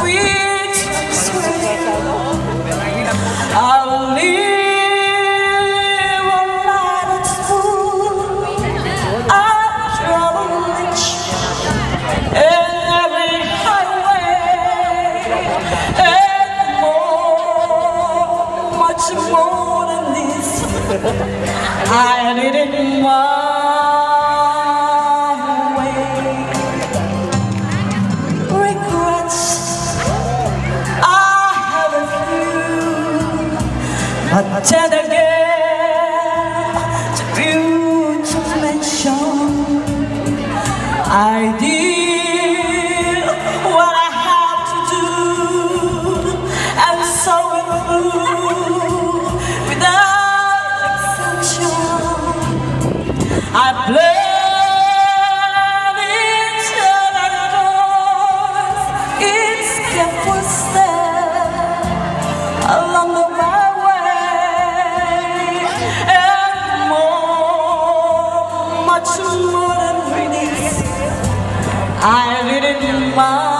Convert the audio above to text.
sweet, sweet. I'll live a life that's full. I'll travel rich in every highway and more, much more than this. I did it my way. Regrets, I have a few, but then again, too few to mention. I did what I had to do, and so it through without exception. I blame eternal noise, its careful step along the byway, and more, much more than this. I did it in my